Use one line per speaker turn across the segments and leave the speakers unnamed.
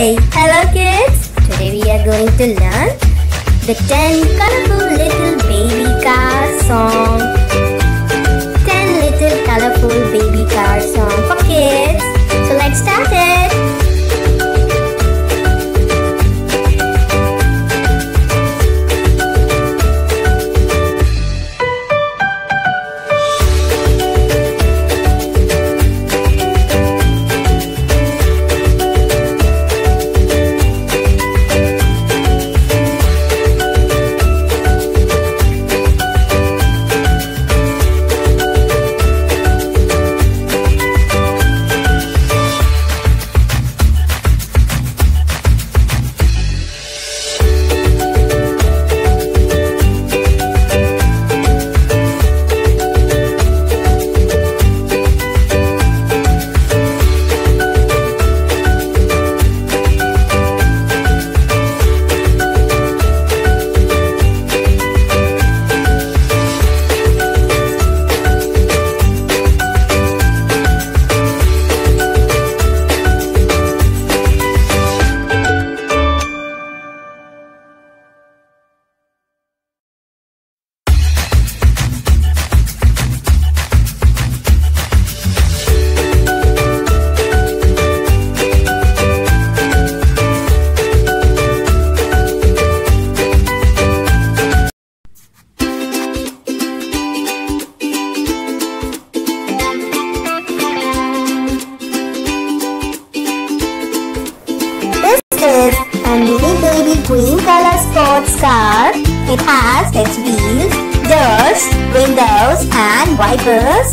Hey, hello kids! Today we are going to learn the 10 colorful little baby car song. 10 little colorful baby car song for kids. So let's start it. Is a mini baby green color sports car. It has its wheels, doors, windows and wipers.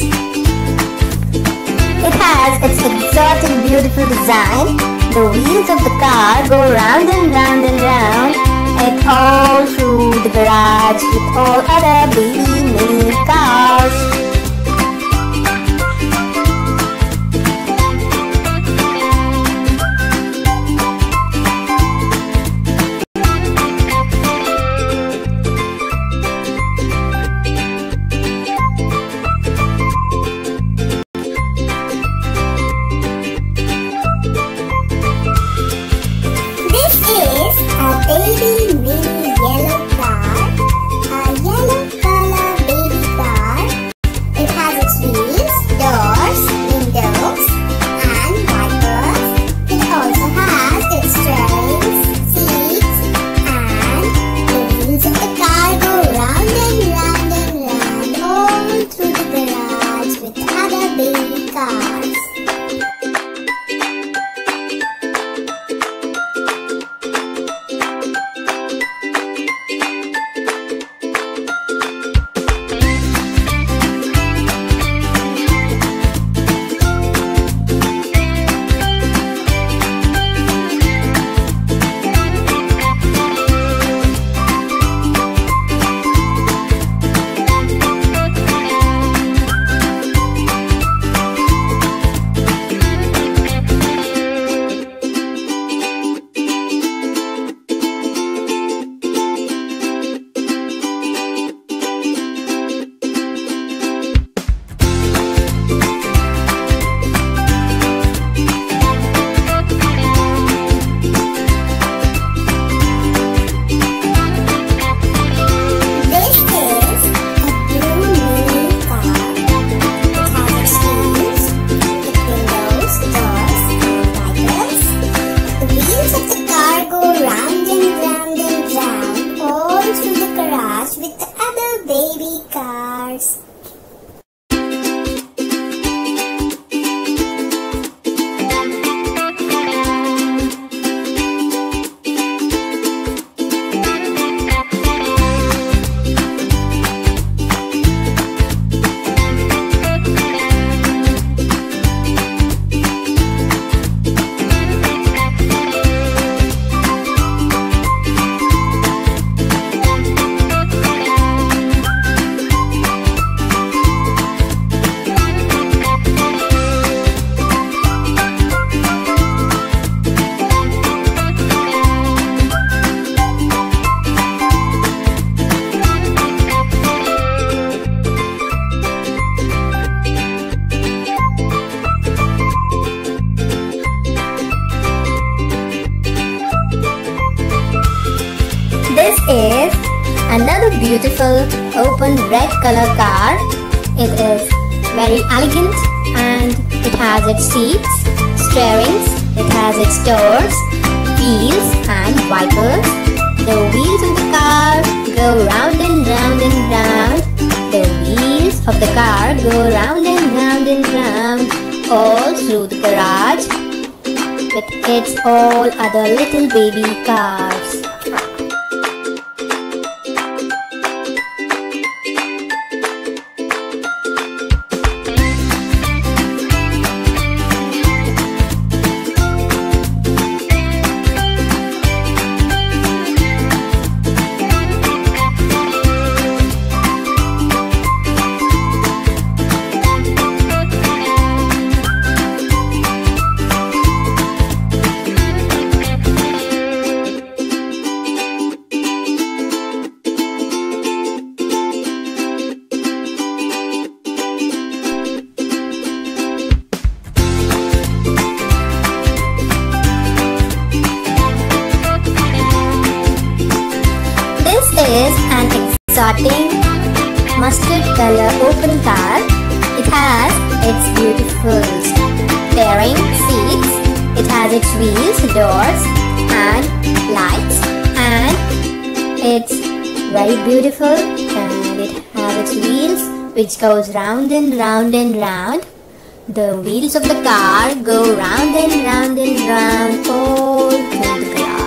It has its exotic beautiful design. The wheels of the car go round and round and round, and all through the garage with all other baby mini cars.
Baby mini yellow car, a yellow color baby car.
is another beautiful open red color car. It is very elegant and it has its seats, steerings, it has its doors, wheels and wipers. The wheels of the car go round and round and round. The wheels of the car go round and round and round all through the garage with its all other little baby cars. Is an exciting mustard color open car. It has its beautiful steering, seats, it has its wheels, doors and lights, and it's very beautiful, and it has its wheels which goes round and round and round. The wheels of the car go round and round and round all through the garage.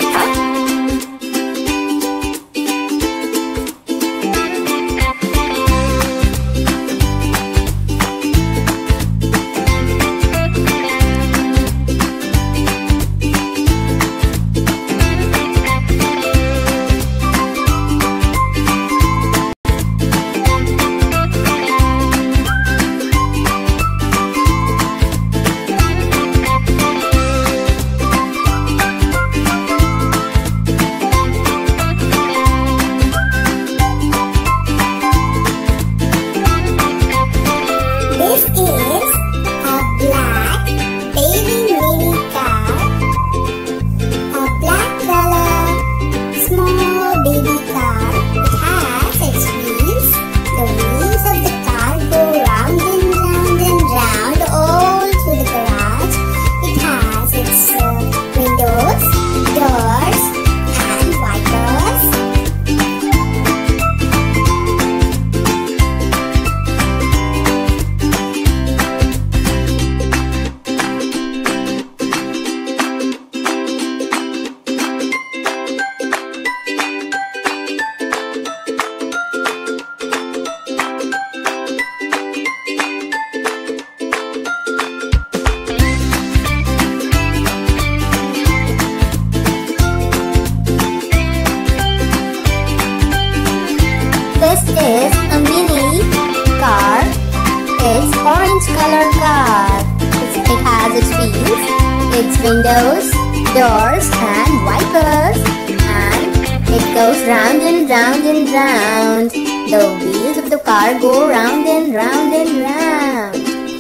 This is a mini car. It's orange color car. It has its wheels, its windows, doors and wipers, and it goes round and round and round. The wheels of the car go round and round and round.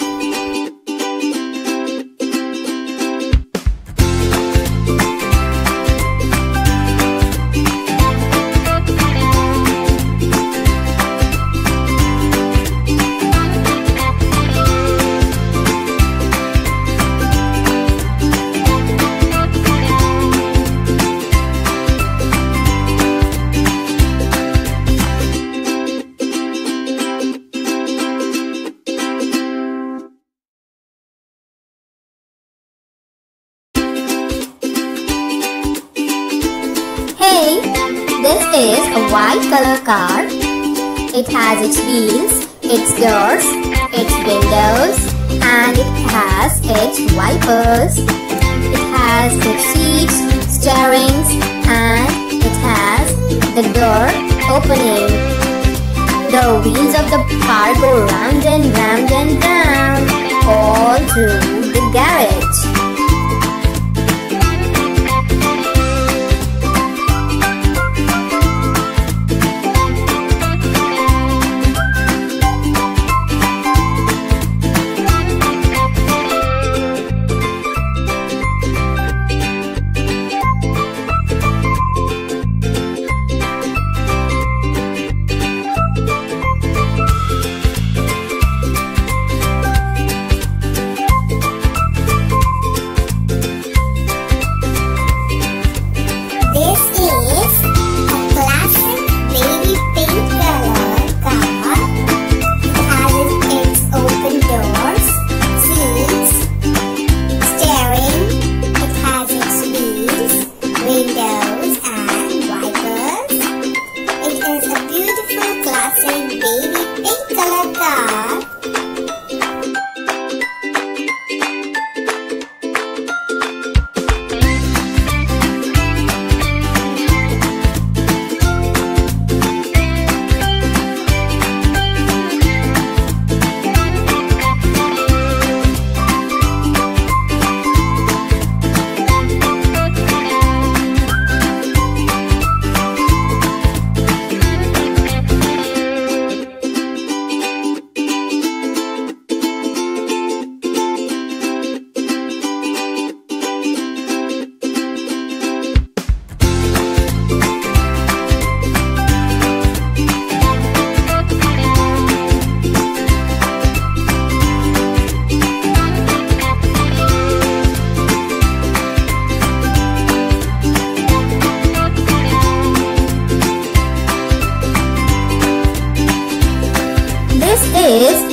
Hey, this is a white color car. It has its wheels, its doors, its windows, and it has its wipers. It has its seats, steerings, and it has the door opening. The wheels of the car go round and round and round all through the garage.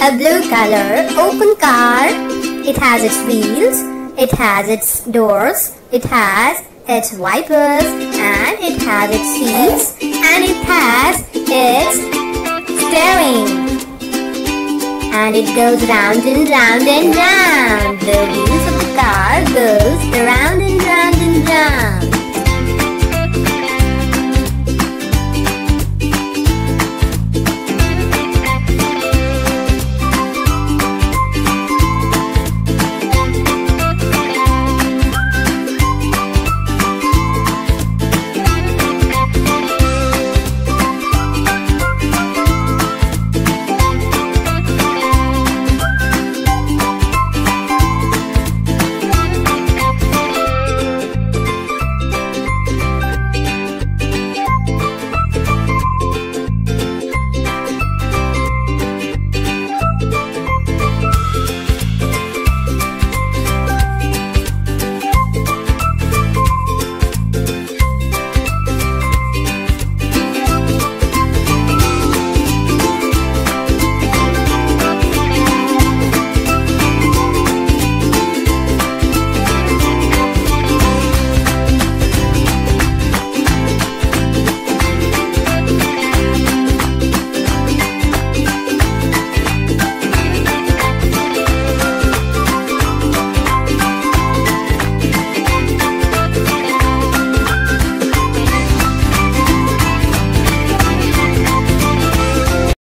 a blue color open car. It has its wheels, it has its doors, it has its wipers, and it has its seats, and it has its steering. And it goes round and round and round. The wheels of the car goes around